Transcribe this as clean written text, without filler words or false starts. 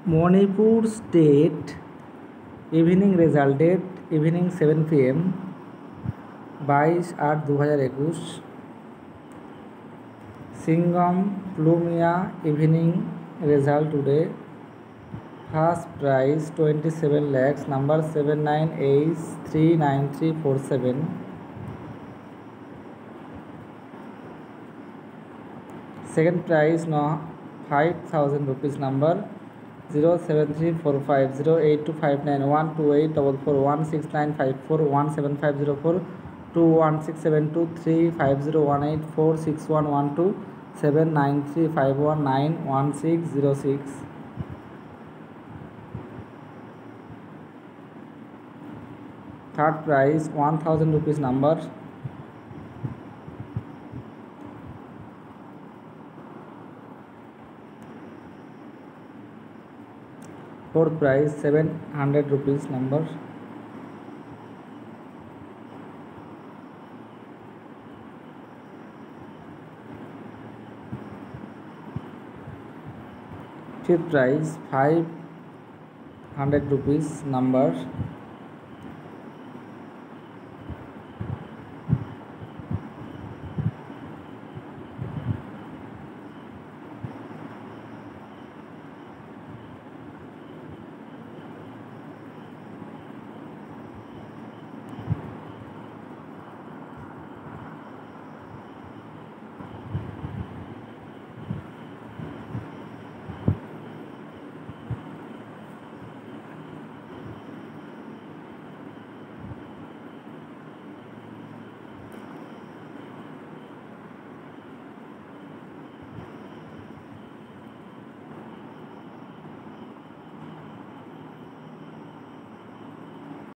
Manipur State evening result date evening 7 PM 22/8/2021। Singham Plumia evening result today, first prize 27 lakhs, number 79839347। Second prize 5,000 rupees, number 0734508259128469541750416123935191606। Third prize 1,000 rupees, number 4th prize 700 rupees, number 5th prize 500 rupees, number